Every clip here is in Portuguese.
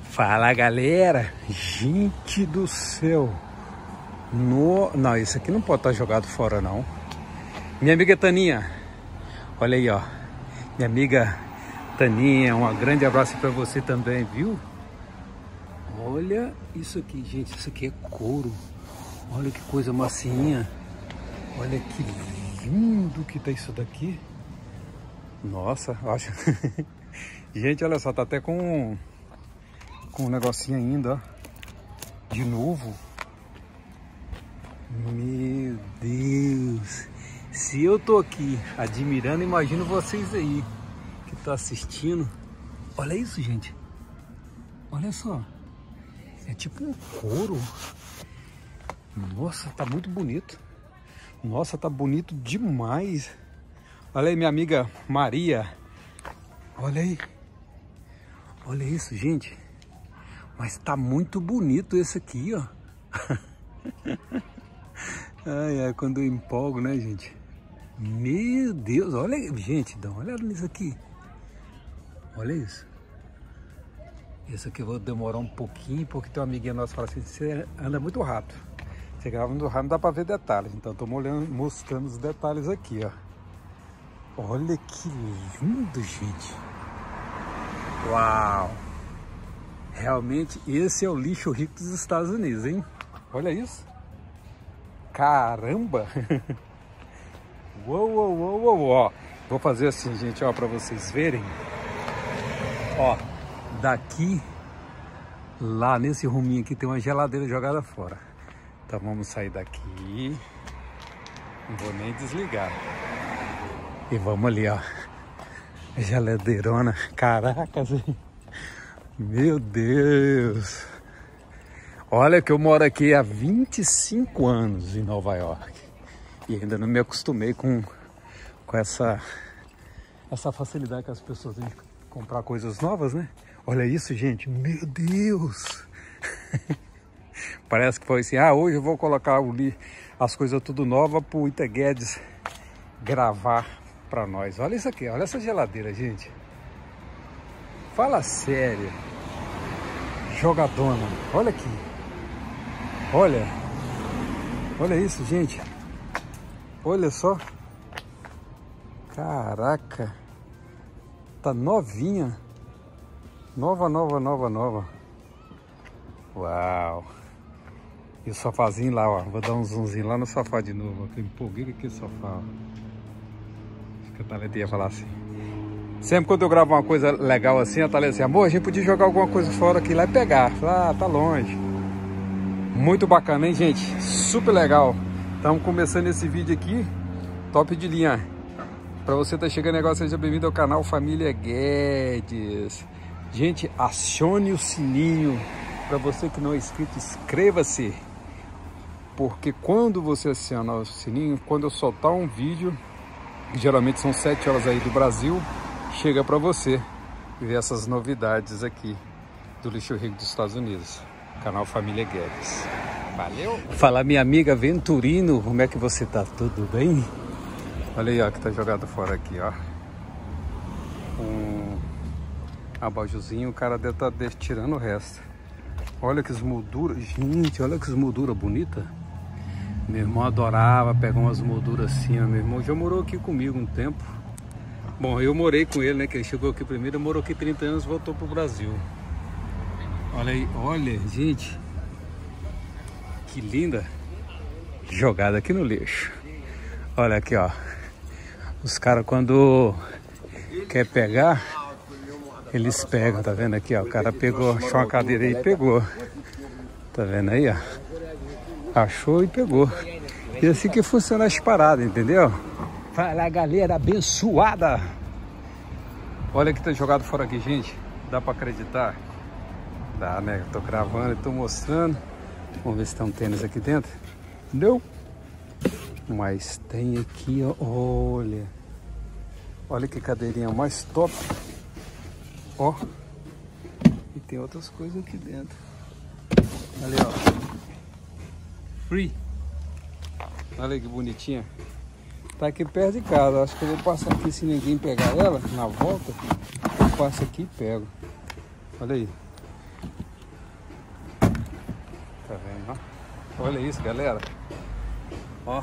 Fala, galera. Gente do céu. Não, isso aqui não pode estar jogado fora, não. Minha amiga Taninha. Olha aí, ó. Minha amiga Taninha, um grande abraço para você também, viu? Olha isso aqui, gente. Isso aqui é couro. Olha que coisa macinha. Olha que lindo que tá isso daqui. Nossa, acho. Gente, olha só, tá até com um negocinho ainda, ó. De novo. Meu Deus. Se eu tô aqui admirando, imagino vocês aí que tá assistindo. Olha isso, gente. Olha só. É tipo um couro. Nossa, tá muito bonito. Nossa, tá bonito demais. Olha aí, minha amiga Maria. Olha aí. Olha isso, gente. Mas tá muito bonito esse aqui, ó. Ai, quando eu empolgo, né, gente? Meu Deus, olha, gente, dá uma olhada nisso aqui. Olha isso. Esse aqui eu vou demorar um pouquinho, porque tem uma amiguinha nossa que fala assim, você anda muito rápido. Você grava muito rápido, não dá pra ver detalhes. Então eu tô mostrando os detalhes aqui, ó. Olha que lindo, gente. Uau. Realmente, esse é o lixo rico dos Estados Unidos, hein? Olha isso. Caramba. Uou, uou, uou, uou, ó. Vou fazer assim, gente, ó, pra vocês verem. Ó, daqui, lá nesse ruminho aqui tem uma geladeira jogada fora. Então vamos sair daqui. Não vou nem desligar. E vamos ali, ó. Geladeirona. Caraca, gente. Meu Deus. Olha que eu moro aqui há 25 anos em Nova York. E ainda não me acostumei com essa facilidade que as pessoas têm de comprar coisas novas, né? Olha isso, gente. Meu Deus. Parece que foi assim, hoje eu vou colocar as coisas tudo novas pro Ita Guedes gravar pra nós. Olha isso aqui, olha essa geladeira, gente. Fala sério. Jogadona. Olha aqui. Olha. Olha isso, gente. Olha só. Caraca. Tá novinha. Nova, nova, nova, nova. Uau. E o sofazinho lá, ó. Vou dar um zoomzinho lá no sofá de novo. Eu empolguei com aquele sofá. Acho que a Thalita ia falar assim. Sempre quando eu gravo uma coisa legal assim, a Thalita assim, amor, a gente podia jogar alguma coisa fora aqui lá e pegar. Ah, tá longe. Muito bacana, hein, gente? Super legal. Estamos começando esse vídeo aqui, top de linha. Para você tá chegando agora, seja bem-vindo ao canal Família Guedes. Gente, acione o sininho. Para você que não é inscrito, inscreva-se. Porque quando você aciona o sininho, quando eu soltar um vídeo, que geralmente são 7 horas aí do Brasil, chega para você ver essas novidades aqui do lixo rico dos Estados Unidos. Canal Família Guedes. Valeu! Fala, minha amiga Venturino, como é que você tá? Tudo bem? Olha aí, ó, que tá jogado fora aqui, ó. Um abajurzinho, o cara deve estar tirando o resto. Olha que molduras, gente, olha que moldura bonita. Meu irmão adorava pegar umas molduras assim, ó. Meu irmão já morou aqui comigo um tempo. Bom, eu morei com ele, né, que ele chegou aqui primeiro, morou aqui 30 anos, voltou pro Brasil. Olha aí, olha, gente. Que linda jogada aqui no lixo. Olha aqui, ó. Os caras quando quer pegar, eles pegam, tá vendo aqui, ó. O cara pegou, achou uma cadeira aí e pegou. Tá vendo aí, ó. Achou e pegou. E assim que funciona as paradas, entendeu? Fala, galera abençoada. Olha que tá jogado fora aqui, gente. Dá pra acreditar? Dá, né? Eu tô gravando e tô mostrando. Vamos ver se tem um tênis aqui dentro. Não. Mas tem aqui, ó. Olha. Olha que cadeirinha mais top. Ó. E tem outras coisas aqui dentro. Ali, ó. Free. Olha que bonitinha. Tá aqui perto de casa. Acho que eu vou passar aqui se ninguém pegar ela. Na volta, eu passo aqui e pego. Olha aí. Tá vendo, ó? Olha isso, galera. Ó.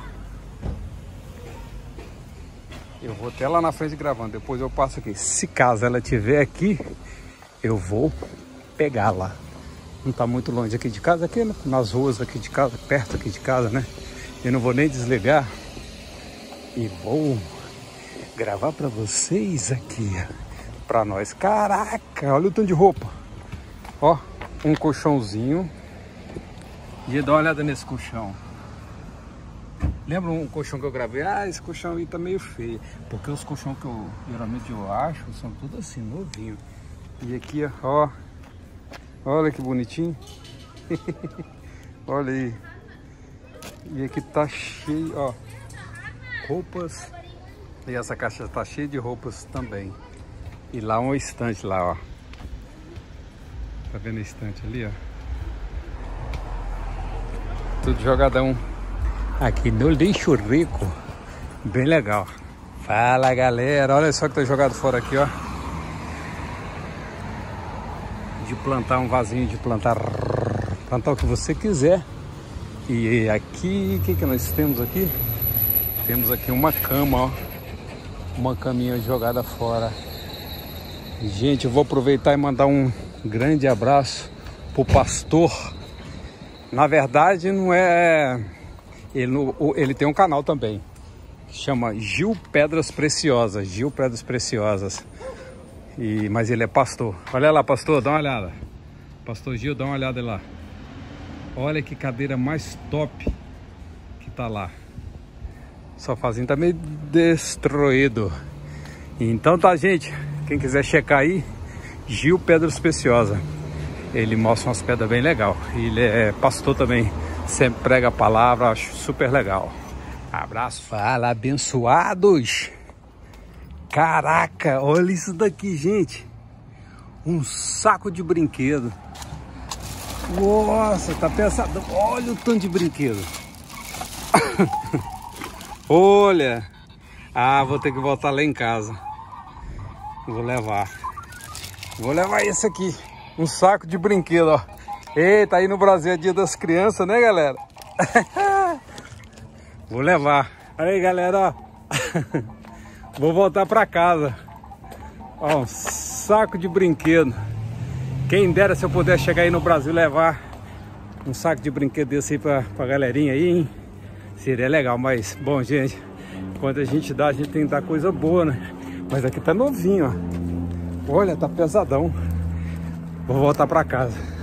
Eu vou até lá na frente gravando, depois eu passo aqui. Se caso ela estiver aqui, eu vou pegá-la. Não tá muito longe aqui de casa, aqui nas ruas aqui de casa, perto aqui de casa, né? Eu não vou nem desligar. E vou gravar pra vocês aqui, pra nós. Caraca, olha o tanto de roupa. Ó, um colchãozinho. E dá uma olhada nesse colchão. Lembra um colchão que eu gravei? Ah, esse colchão aí tá meio feio. Porque os colchões que eu geralmente eu acho são tudo assim, novinho. E aqui, ó. Olha que bonitinho. Olha aí. E aqui tá cheio, ó. Roupas. E essa caixa tá cheia de roupas também. E lá um estante lá, ó. Tá vendo a estante ali, ó? Tudo jogadão. Aqui no lixo rico. Bem legal. Fala, galera. Olha só que tá jogado fora aqui, ó. De plantar um vasinho, de plantar o que você quiser. E aqui, o que nós temos aqui? Temos aqui uma cama, ó. Uma caminha jogada fora. Gente, eu vou aproveitar e mandar um grande abraço pro pastor. Na verdade, não é... Ele tem um canal também. Chama Gil Pedras Preciosas. Gil Pedras Preciosas. Mas ele é pastor. Olha lá, pastor, dá uma olhada. Pastor Gil, dá uma olhada lá. Olha que cadeira mais top que tá lá. O sofazinho tá meio destruído. Então tá, gente. Quem quiser checar aí, Gil Pedras Preciosas. Ele mostra umas pedras bem legal. Ele é pastor também. Sempre prega a palavra, acho super legal. Abraço. Fala, abençoados. Caraca, olha isso daqui, gente. Um saco de brinquedo. Nossa, tá pesado. Olha o tanto de brinquedo. Olha. Ah, vou ter que voltar lá em casa. Vou levar. Vou levar esse aqui. Um saco de brinquedo, ó. Eita, aí no Brasil é dia das crianças, né, galera? Vou levar. Aí, galera, ó. Vou voltar pra casa. Ó, um saco de brinquedo. Quem dera se eu pudesse chegar aí no Brasil e levar um saco de brinquedo desse aí pra galerinha aí, hein? Seria legal, mas, bom, gente, quando a gente dá, a gente tem que dar coisa boa, né? Mas aqui tá novinho, ó. Olha, tá pesadão. Vou voltar pra casa.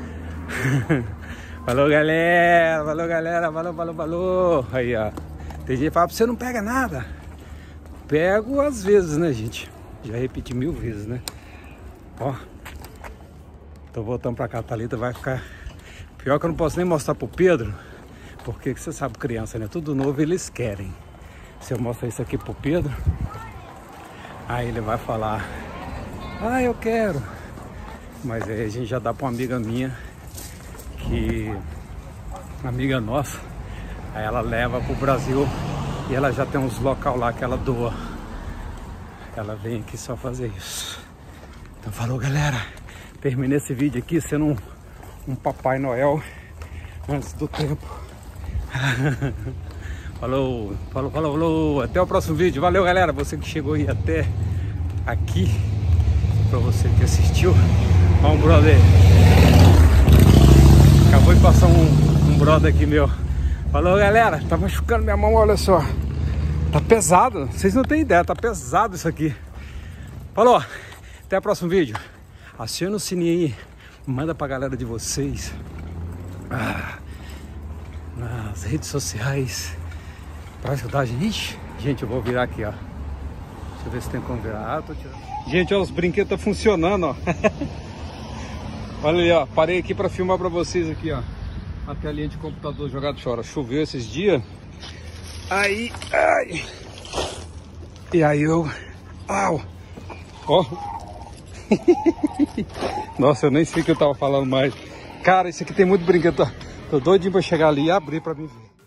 Falou, galera. Falou, galera. Falou. Aí, ó. Tem gente que fala, você não pega nada. Pego às vezes, né, gente? Já repeti 1000 vezes, né? Ó. Tô voltando pra cá. A Thalita vai ficar... Pior que eu não posso nem mostrar pro Pedro. Porque você sabe, criança, né? Tudo novo eles querem. Se eu mostrar isso aqui pro Pedro, aí ele vai falar, ah, eu quero. Mas aí a gente já dá pra uma amiga minha, que amiga nossa, aí ela leva pro Brasil e ela já tem uns local lá que ela doa. Ela vem aqui só fazer isso. Então falou, galera, terminei esse vídeo aqui sendo um Papai Noel antes do tempo. Falou. Até o próximo vídeo. Valeu, galera. Você que chegou aí até aqui, pra você que assistiu. Ó, um brother. Acabou de passar um brother aqui meu. Falou, galera. Tá machucando minha mão, olha só. Tá pesado. Vocês não têm ideia, tá pesado isso aqui. Falou. Até o próximo vídeo. Aciona o sininho aí. Manda pra galera de vocês. Nas redes sociais para ajudar a gente. Gente, eu vou virar aqui, ó. Deixa eu ver se tem como virar. Tô tirando. Gente, ó, os brinquedos estão funcionando, ó. Olha ali, ó. Parei aqui para filmar para vocês aqui, ó. A telinha de computador jogado fora. Choveu esses dias. Aí, ai. E aí eu... Au. Ó. Nossa, eu nem sei o que eu tava falando mais. Cara, isso aqui tem muito brinquedo. Tô doidinho pra chegar ali e abrir pra mim ver.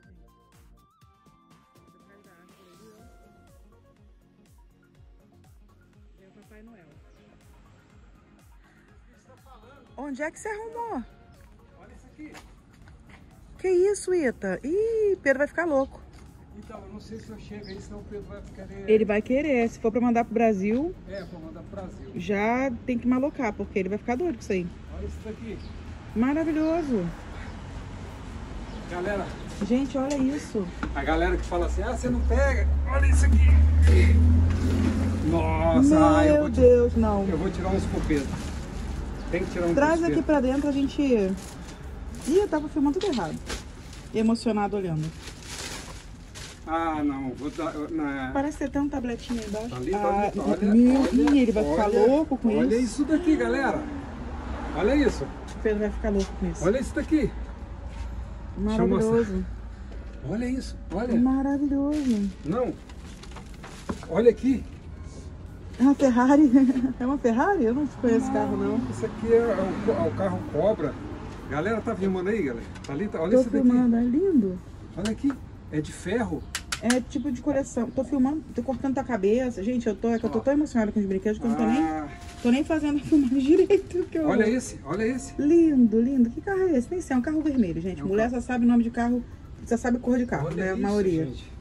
É o Papai Noel. Onde é que você arrumou? Olha isso aqui. Que isso, Ita? Ih, Pedro vai ficar louco. Então, eu não sei se eu chego aí, senão o Pedro vai querer... Ele vai querer. Se for pra mandar pro Brasil... É, pra mandar pro Brasil. Já tem que malocar, porque ele vai ficar doido com isso aí. Olha isso daqui. Maravilhoso. Galera... Gente, olha isso. A galera que fala assim, ah, você não pega, olha isso aqui. Nossa, Meu Deus, não. Eu vou tirar uns pro Pedro. Tem que tirar um Traz pro aqui Pedro. pra dentro, a gente... Ih, eu tava filmando tudo errado. Emocionado olhando. Ah, não, vou dar... Parece ter até um tabletinho aí embaixo. Tá ali, olha, ele vai ficar louco com olha isso. Olha isso daqui, galera. Olha isso. O Pedro vai ficar louco com isso. Olha isso daqui. Maravilhoso. Olha isso, olha. Maravilhoso. Não. Olha aqui. É uma Ferrari. É uma Ferrari? Eu não conheço esse carro, não. Isso aqui é o carro Cobra. Galera, tá filmando aí, galera? Tá ali, olha Tô isso daqui. filmando, é lindo. Olha aqui. É de ferro. É tipo de coleção. Tô filmando, tô cortando tua cabeça. Gente, eu tô tão emocionada com os brinquedos que eu não tô nem fazendo a filmagem direito. Que olha esse, olha esse. Lindo, lindo. Que carro é esse? Nem sei, é um carro vermelho, gente. É um Mulher só sabe o nome de carro, só sabe cor de carro, olha né? A isso, maioria. Gente.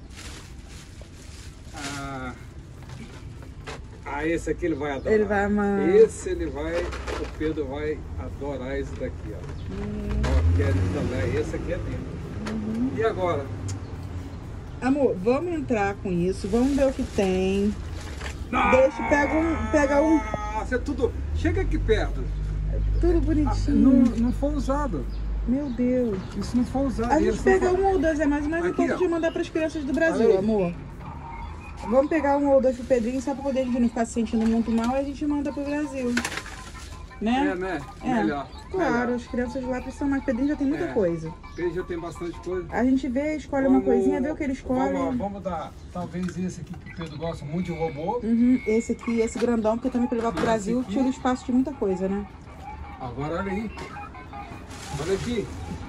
Esse aqui ele vai adorar. Ele vai amar. Esse ele vai, o Pedro vai adorar esse daqui, ó. Ó, que é também. Esse aqui é lindo. E agora? Amor, vamos entrar com isso, vamos ver o que tem. Deixa, pega um. Nossa, é tudo. Chega aqui perto. Tudo bonitinho. Não foi usado. Meu Deus. Isso não foi usado. A gente pega um ou dois, é mais Aqui, importante de mandar para as crianças do Brasil, aí. amor. Vamos pegar um ou dois pro Pedrinho, só para poder a gente não ficar se sentindo muito mal, e a gente manda pro Brasil. Né? É, né? É. Melhor. Claro, melhor. as crianças lá precisam mais. Pedrinho já tem muita coisa. Ele já tem bastante coisa. A gente vê, escolhe uma coisinha, vê o que ele escolhe. Vamos dar, talvez esse aqui que o Pedro gosta muito de robô. Esse aqui, esse grandão, porque também para levar pro Brasil tira o espaço de muita coisa, né? Agora olha aí. Olha aqui.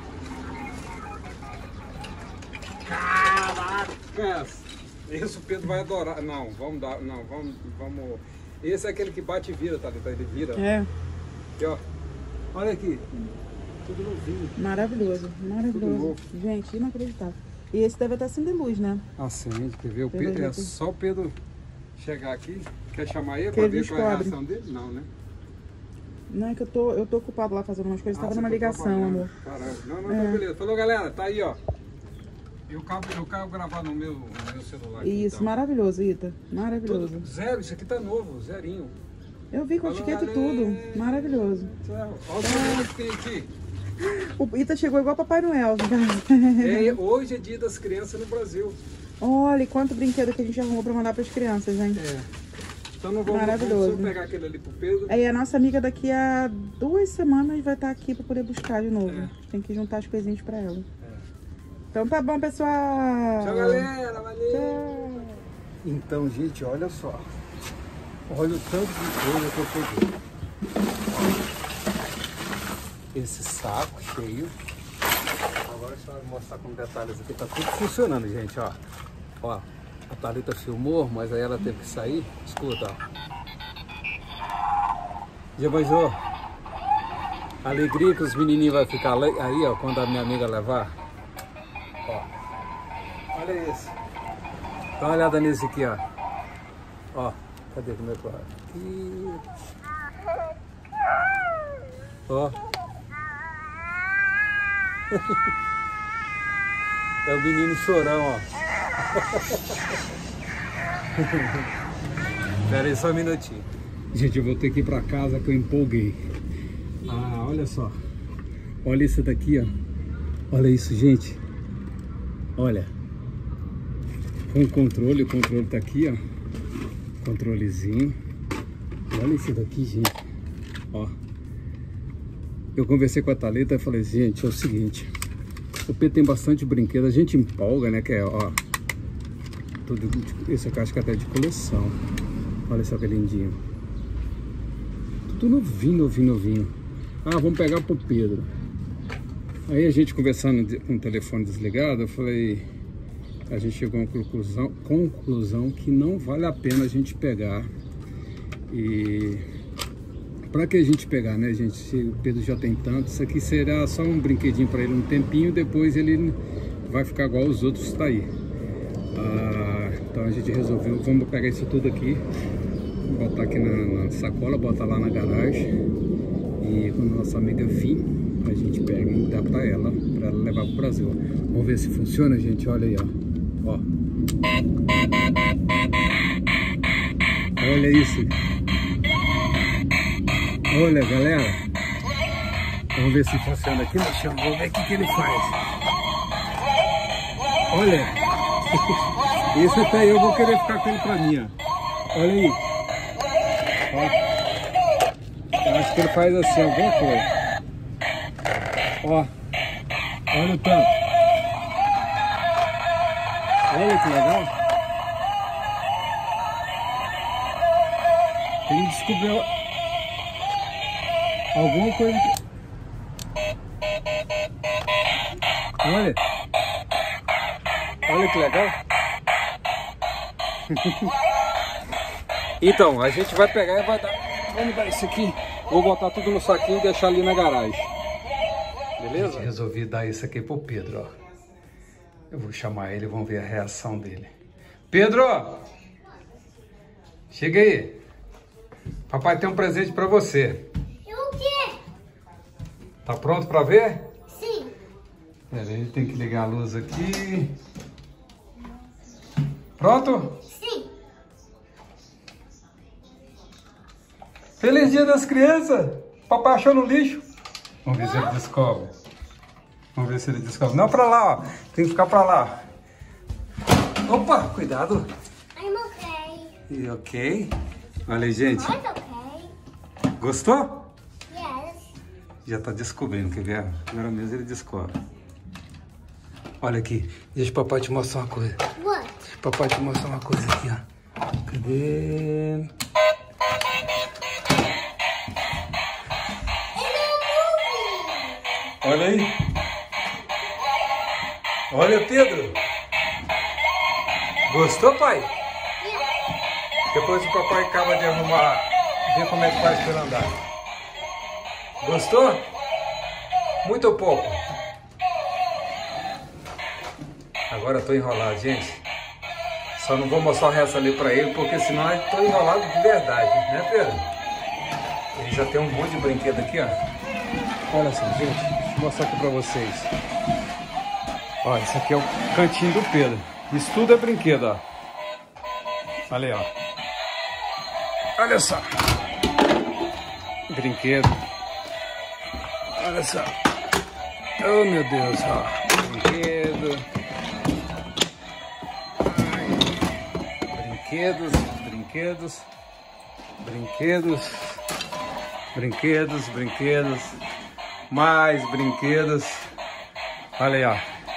Caraca! Esse o Pedro vai adorar. Não, vamos dar. Não, vamos. Esse é aquele que bate e vira, tá? Ele vira. É. Aqui, ó. Olha aqui. Tudo novinho. Maravilhoso, Tudo maravilhoso. novo. Gente, inacreditável. E esse deve estar sem luz, né? Acende, quer ver? Pedro É só o Pedro chegar aqui. Quer chamar ele Que pra ele ver qual é a descobre. reação dele? Não, né? Não é que eu tô ocupado lá fazendo umas coisas, tava numa você tá ligação, trabalhando. amor. Caramba. Não, beleza. Falou, galera, tá aí, ó. Eu quero gravar no meu celular. Aqui, Isso, então. maravilhoso, Ita. Maravilhoso. Tudo zero, isso aqui tá novo, zerinho. Eu vi com Falou, etiqueta e galera. tudo. Maravilhoso. Olha o que tem aqui. O Ita chegou igual Papai Noel. Hoje é dia das crianças no Brasil. Olha, quanto brinquedo que a gente arrumou pra mandar pras crianças, hein? Então não vamos Maravilhoso. só pegar aquele ali pro Pedro. Aí a nossa amiga daqui a 2 semanas vai estar aqui pra poder buscar de novo. Tem que juntar as coisinhas pra ela. Então tá bom, pessoal. Tchau, galera. Valeu. Tchau. Então, gente, olha só. Olha o tanto de coisa que eu peguei. Esse saco cheio. Agora deixa eu mostrar com detalhes aqui. Tá tudo funcionando, gente, ó. Ó, a Thalita filmou, mas aí ela teve que sair. Escuta, ó. Já imaginou? A alegria que os menininhos vão ficar aí, ó, quando a minha amiga levar. Ó. Olha esse. Dá uma olhada nesse aqui, ó. Ó, cadê como é que vai? Aqui. Ó. É o menino chorão, ó. Pera aí só um minutinho. Gente, eu vou ter que ir pra casa que eu empolguei. Ah, olha só. Olha isso daqui, ó. Olha isso, gente. Olha. Com o controle tá aqui, ó. Controlezinho. Olha isso daqui, gente. Ó. Eu conversei com a Thalita e falei, gente, é o seguinte. O Pedro tem bastante brinquedo, a gente empolga, né? Que é, ó. Tudo, esse aqui acho que até é de coleção. Olha só que lindinho. Tudo novinho. Ah, vamos pegar pro Pedro. Aí a gente conversando com o telefone desligado, eu falei... A gente chegou a uma conclusão que não vale a pena a gente pegar e pra que a gente pegar, né, gente? Se o Pedro já tem tanto, isso aqui será só um brinquedinho pra ele um tempinho, depois ele vai ficar igual os outros tá aí. Então a gente resolveu, vamos pegar isso tudo aqui, botar aqui na sacola, botar lá na garagem, e quando a nossa amiga vir, a gente pega e dá pra ela levar pro Brasil. Vamos ver se funciona, gente. Olha aí, ó. Olha isso. Olha, galera. Vamos ver se funciona aqui no chão. Vamos ver o que ele faz. Olha. Esse até eu vou querer ficar com ele pra mim, ó. Olha aí. Ó. Eu acho que ele faz assim, alguma coisa. Ó, olha o tanto. Olha que legal. Ele descobriu alguma coisa. Olha. Olha que legal. Então, a gente vai pegar e vai dar. Vamos dar isso aqui. Vou botar tudo no saquinho e deixar ali na garagem. Beleza? Resolvi dar isso aqui pro Pedro, ó. Eu vou chamar ele, vamos ver a reação dele. Pedro! Chega aí. Papai tem um presente pra você. O quê? Tá pronto pra ver? Sim. Pera aí, tem que ligar a luz aqui. Pronto? Sim. Feliz Dia das Crianças! Papai achou no lixo. Vamos ver se ele descobre. Vamos ver se ele descobre. Não, pra lá, ó. Tem que ficar pra lá. Opa, cuidado. I'm okay. E ok. Olha aí, gente. I'm okay. Gostou? Yes. Já tá descobrindo, quer ver? Agora mesmo ele descobre. Olha aqui. Deixa o papai te mostrar uma coisa. What? Deixa o papai te mostrar uma coisa aqui, ó. Cadê? Olha aí. Olha, Pedro. Gostou, pai? Yeah. Depois o papai acaba de arrumar, ver como é que faz para ele andar. Gostou? Muito ou pouco? Agora eu tô enrolado, gente. Só não vou mostrar o resto ali para ele, porque senão eu tô enrolado de verdade, né, Pedro? Ele já tem um monte de brinquedo aqui, ó. Olha só, gente. Deixa eu mostrar aqui pra vocês. Ó, esse aqui é o cantinho do Pedro. Isso tudo é brinquedo, ó. Olha aí, ó. Olha só. Brinquedo. Olha só. Oh, meu Deus, ó. Brinquedo. Ai. Brinquedos, brinquedos. Brinquedos. Brinquedos, brinquedos. Mais brinquedos. Olha aí, ó.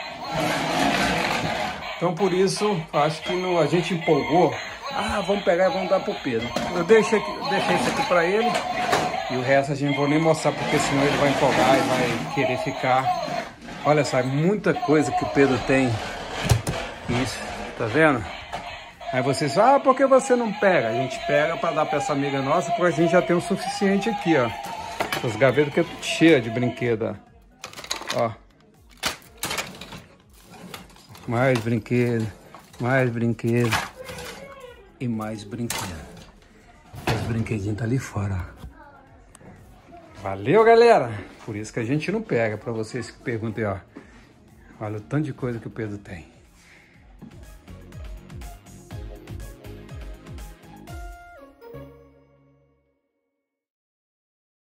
Então por isso, acho que a gente empolgou. Vamos pegar e vamos dar pro Pedro. Eu deixei isso aqui pra ele. E o resto a gente não vou nem mostrar, porque senão ele vai empolgar e vai querer ficar. Olha só, é muita coisa que o Pedro tem. Isso, tá vendo? Aí vocês falam, por que você não pega? A gente pega pra dar pra essa amiga nossa, porque a gente já tem o suficiente aqui, ó. As gavetas que é tudo cheia de brinquedo, ó. Mais brinquedo, mais brinquedo e mais brinquedo. Os brinquedinhos tá ali fora, ó. Valeu, galera! Por isso que a gente não pega, pra vocês que perguntem, ó. Olha o tanto de coisa que o Pedro tem.